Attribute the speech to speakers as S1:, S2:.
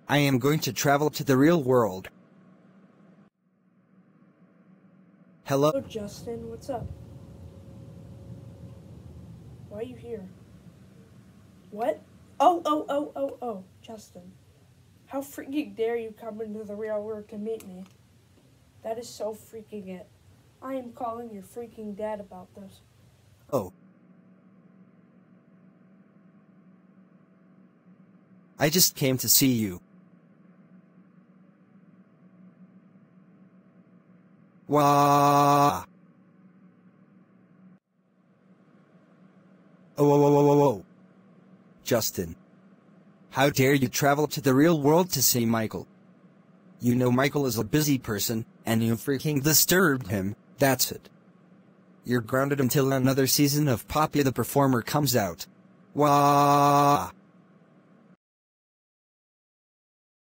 S1: I am going to travel to the real world. Hello?
S2: Hello, Justin. What's up? Why are you here? What? Oh, Justin. How freaking dare you come into the real world to meet me? That is so freaking it. I am calling your freaking dad about this.
S1: Oh. I just came to see you. Wah! Oh. Justin. How dare you travel to the real world to see Michael? You know Michael is a busy person, and you freaking disturbed him, that's it. You're grounded until another season of Poppy the Performer comes out. Wah!